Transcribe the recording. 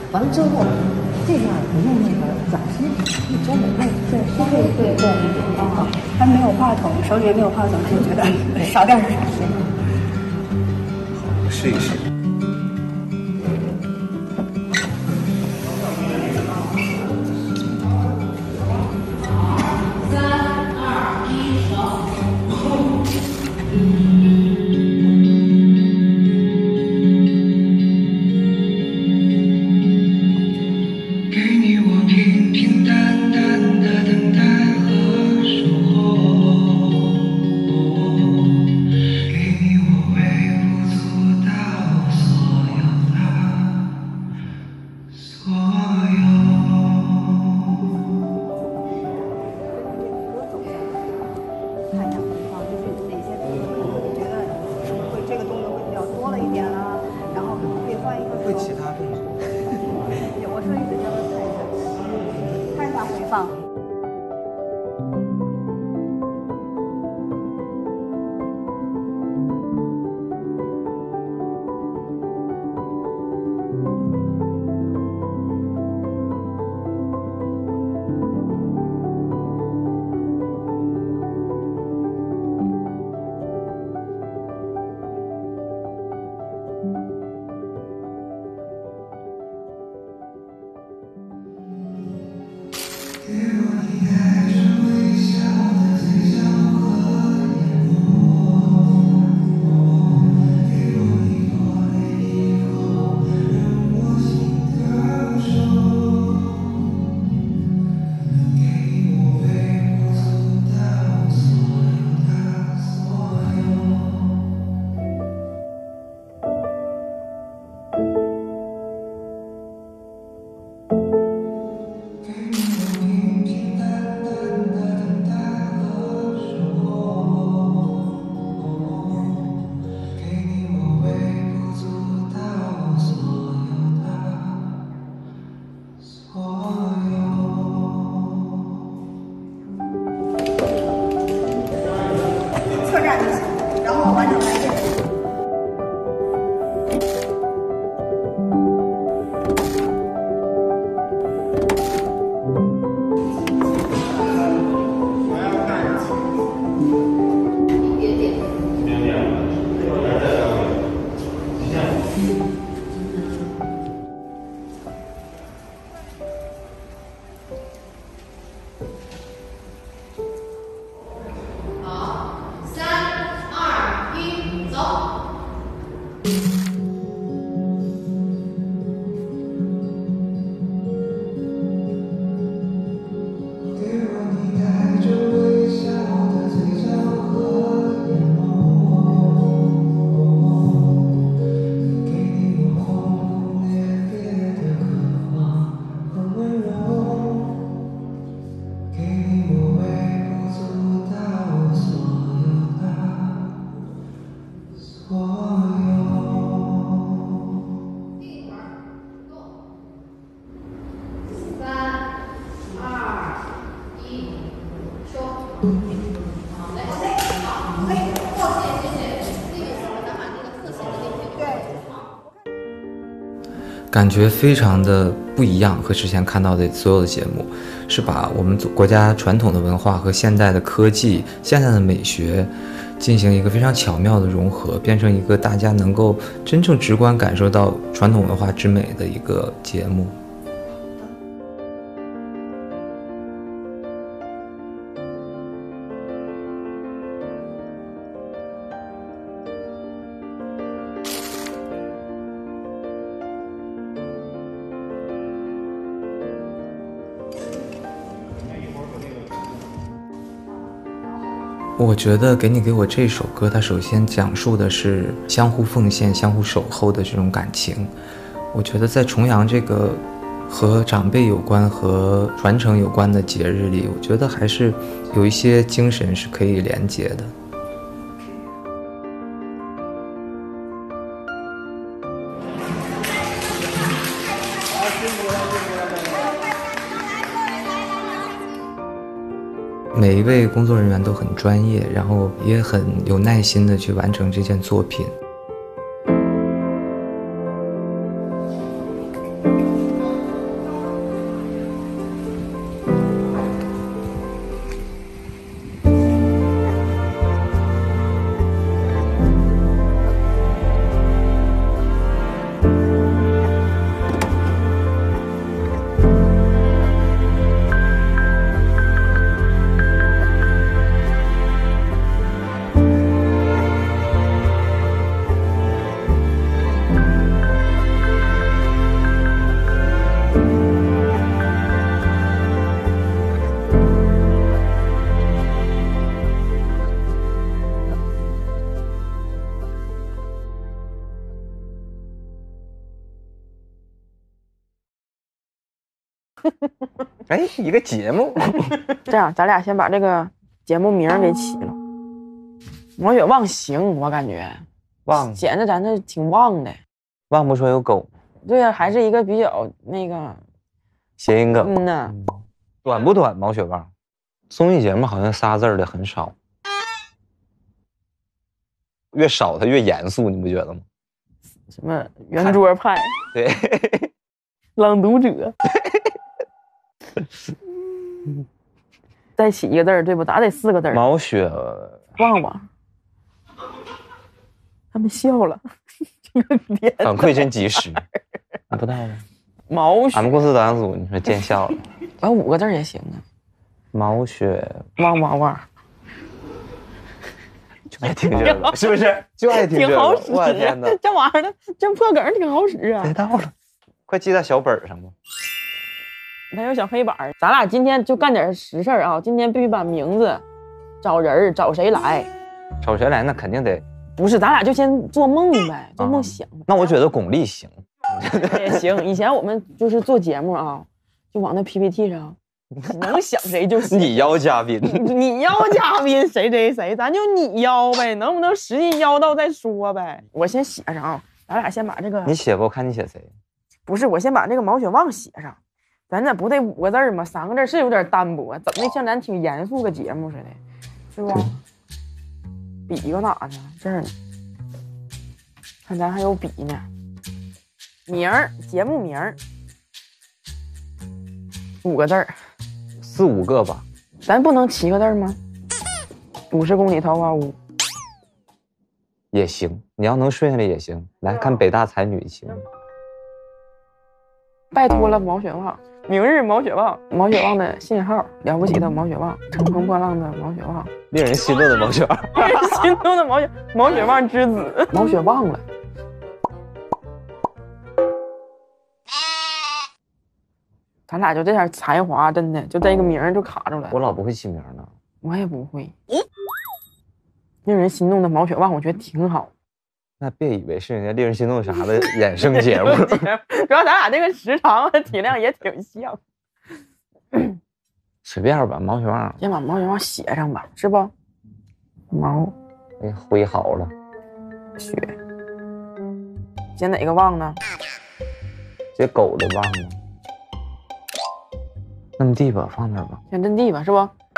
完了之后，这样不用那个转接，你专门的对啊， 他没有话筒，手里也没有话筒，就觉得少点是啥事？ 好，我试一试。会其他动作？ 我说一直叫他看一下回放。 感觉非常的不一样，和之前看到的所有的节目，是把我们国家传统的文化和现代的科技、现代的美学进行一个非常巧妙的融合，变成一个大家能够真正直观感受到传统文化之美的一个节目。我觉得给我这首歌，它首先讲述的是相互奉献、相互守候的这种感情。我觉得在重阳这个和长辈有关、和传承有关的节日里，我觉得还是有一些精神是可以连接的。每一位工作人员都很专业，然后也很有耐心的去完成这件作品。 哎，一个节目。 这样，咱俩先把这个节目名给起了。毛血旺行，我感觉旺显得咱这挺旺的。 旺不说有狗， 对呀、还是一个比较那个， 谐音梗。 呐。 短不短？毛血旺，综艺节目好像仨字儿的很少，越少它越严肃，你不觉得吗？ 什么圆桌派、 对， 朗读者，再起一个字儿，对不？咋得4个字儿？ 毛血旺旺，他们笑了，这个脸反馈真及时，你不知道吗？ 毛血俺们公司导演组，你说见笑了。 完5个字儿也行啊， 毛血旺旺旺， 就爱听这个，是不是？就爱听这个。 挺好使。 我的天哪， 这玩意儿这破梗儿挺好使啊别。到了，快记在小本上吧。 还有小黑板儿，咱俩今天就干点实事儿啊！今天必须把名字、找人儿、找谁来， 找谁来？那肯定得。 不是，咱俩就先做梦呗，做梦想呗。 那我觉得巩俐行。 也行。以前我们就是做节目啊，就往那 PPT 上，能想谁就行。 你邀嘉宾， 你邀嘉宾谁，咱就你邀呗，能不能实际邀到再说呗。我先写上啊，咱俩先把这个你写吧，我看你写谁。 不是，我先把这个毛血旺写上。咱这不得5个字吗？3个字是有点单薄，怎么的像咱挺严肃个节目似的，是不？笔搁哪呢？这儿呢。看咱还有笔呢。名儿，节目名儿，5个字儿 ，4、5个吧。 咱不能7个字吗？50公里桃花坞也行，你要能顺下来也行。来看北大才女行。 拜托了，毛血旺。明日毛血旺，毛血旺的信号，了不起的毛血旺，乘风破浪的毛血旺， 令人心动的毛血旺， 令人心动的毛血旺之子，毛血旺了。咱俩就这点才华，真的就这个名儿就卡住了。 我老不会起名了。 我也不会。令人心动的毛血旺，我觉得挺好。 那别以为是人家令人心动啥的衍生节目， 主要咱俩这个时长和体量也挺像。 随便吧，毛血旺。 先把毛血旺写上吧，是不？毛， 哎，挥好了。 血，写哪个旺呢？ 写狗的旺吗？那么地吧，放那儿吧。 先阵地吧，是不？